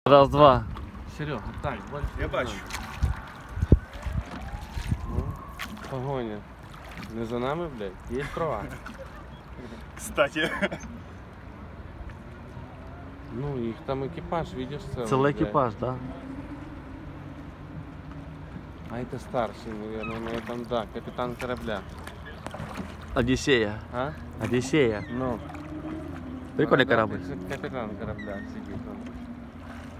Раз, два. Серега, так, больше. Я бачу. Ну, погоня. Не за нами, блядь, є права. Кстати. Ну, їх там екіпаж, видиш, Целый экипаж, да? А это старший, наверное, на этом, да, капитан корабля. Одиссея. А? Одиссея. Ну. Прикольный Да, корабль. Капитан корабля сидит он.